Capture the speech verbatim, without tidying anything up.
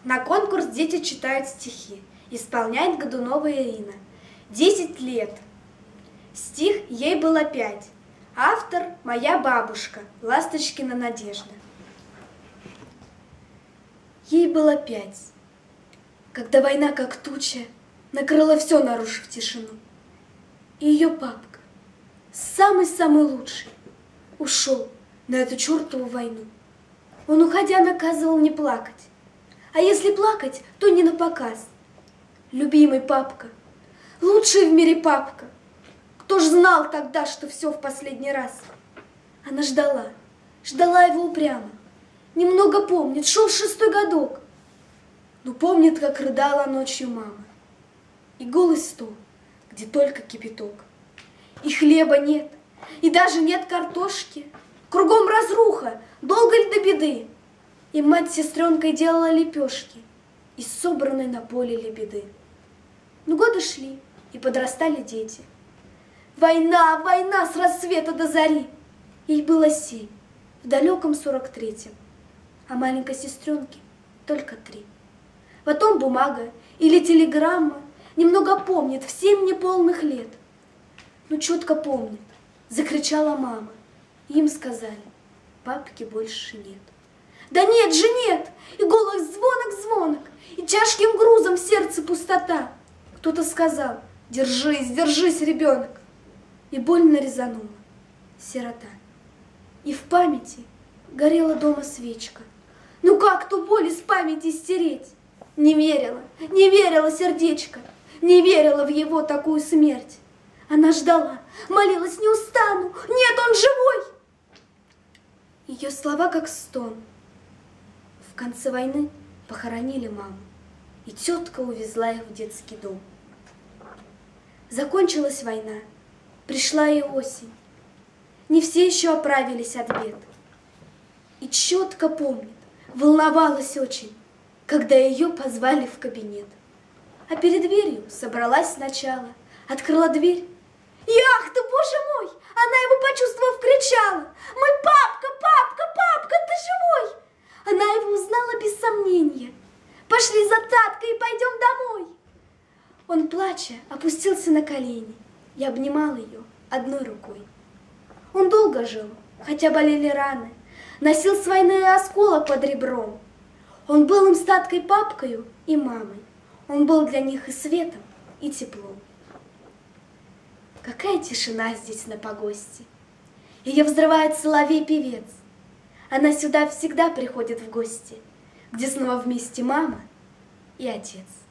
На конкурс дети читают стихи. Исполняет Годунова Ирина. Десять лет. Стих ей было пять. Автор – моя бабушка, Ласточкина Надежда. Ей было пять, когда война, как туча, накрыла все, нарушив тишину. И ее папка, самый-самый лучший, ушел на эту чертову войну. Он, уходя, наказывал не плакать, а если плакать, то не напоказ. Любимый папка, лучший в мире папка, кто ж знал тогда, что все в последний раз? Она ждала, ждала его упрямо, немного помнит, шел шестой годок, но помнит, как рыдала ночью мама. И голый стол, где только кипяток, и хлеба нет, и даже нет картошки, кругом разруха, долго ли до беды? И мать с сестренкой делала лепешки из собранной на поле лебеды. Но годы шли, и подрастали дети. Война, война с рассвета до зари. Ей было семь, в далеком сорок третьем, а маленькой сестренке только три. Потом бумага или телеграмма немного помнит в семь неполных лет. Но четко помнит, закричала мама. Им сказали, папки больше нет. Да нет же нет! И голос звонок-звонок, и тяжким грузом в сердце пустота. Кто-то сказал, держись, держись, ребенок. И больно резанула сирота. И в памяти горела дома свечка. Ну как ту боль из памяти стереть? Не верила, не верила сердечко, не верила в его такую смерть. Она ждала, молилась, не устану, нет, он живой! Ее слова как стон. В конце войны похоронили маму, и тетка увезла их в детский дом. Закончилась война, пришла и осень. Не все еще оправились от бед. И четко помнит, волновалась очень, когда ее позвали в кабинет. А перед дверью собралась сначала, открыла дверь. И ах ты, боже мой! Она его, почувствовав, кричала: «Мой папка, папка, папка, ты живой!» Она его узнала без сомнения. «Пошли за Таткой и пойдем домой!» Он, плача, опустился на колени и обнимал ее одной рукой. Он долго жил, хотя болели раны, носил с войны осколок под ребром. Он был им с Таткой папкою и мамой. Он был для них и светом, и теплом. Какая тишина здесь на погосте! Ее взрывает соловей-певец. Она сюда всегда приходит в гости, где снова вместе мама и отец.